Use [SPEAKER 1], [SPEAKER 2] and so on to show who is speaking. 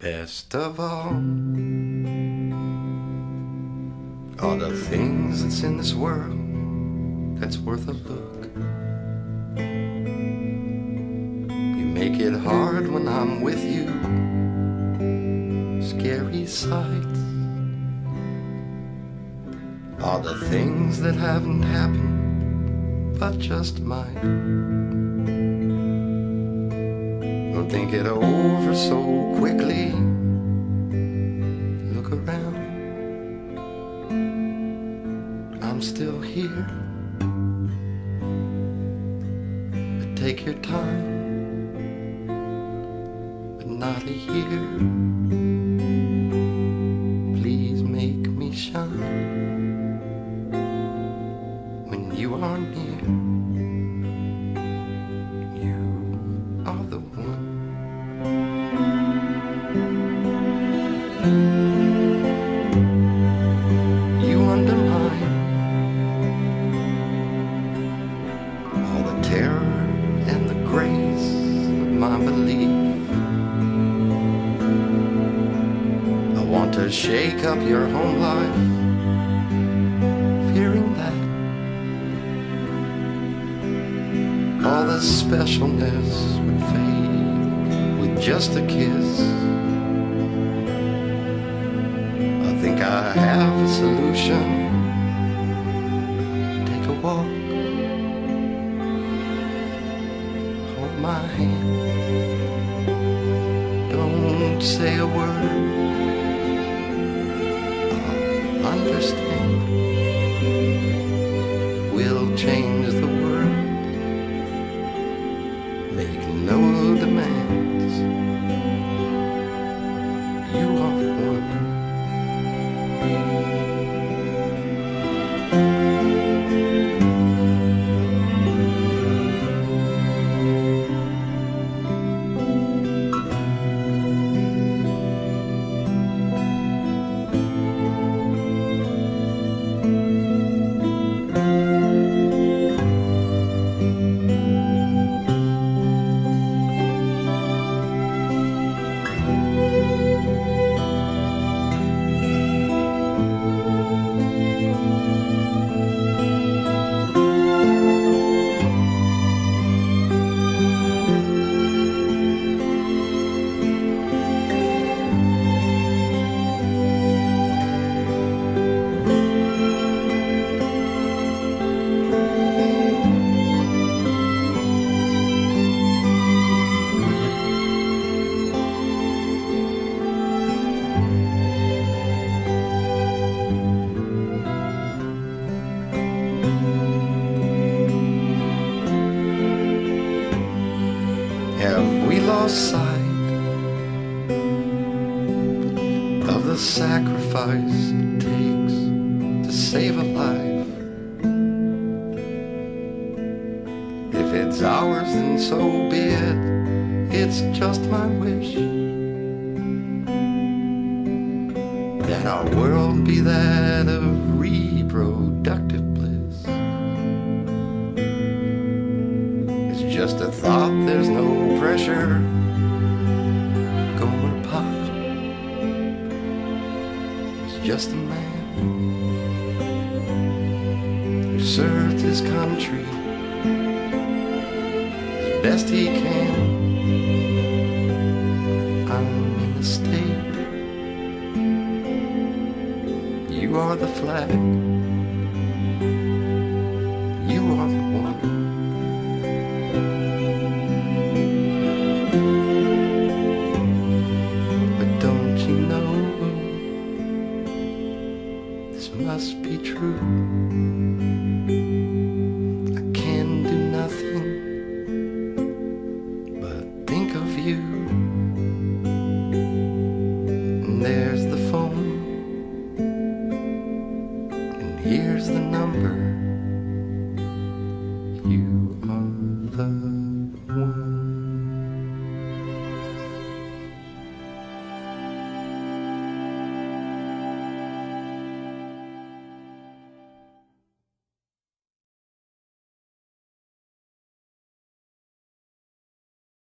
[SPEAKER 1] Best of all are the things that's in this world that's worth a look. You make it hard when I'm with you. Scary sights are the things that haven't happened but just might. Don't think it over so quickly. Look around, I'm still here. But take your time, but not a year. Please make me shine when you are near. You are the one. You undermine all the terror and the grace of my belief. I want to shake up your home life, fearing that all the specialness would fade with just a kiss. I think I have a solution. Take a walk, hold my hand. Don't say a word, I'll understand. We'll change the world, make no demands. You are the one. Have we lost sight of the sacrifice it takes to save a life? If it's ours, then so be it. It's just my wish that our world be that of reproductive bliss. It's just a thought, there's no pressure. Gomer Pyle is just a man who served his country as best he can. I'm in the state, you are the flag, you are the one. Must be true. I can do nothing but think of you.